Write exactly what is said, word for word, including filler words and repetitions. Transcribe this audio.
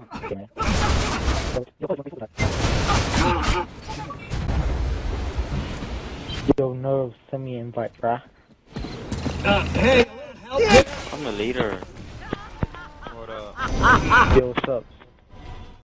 Okay. Yo, no, send me an invite, bruh. Uh, hey, help me. I'm the leader. What up? Yo, what's up?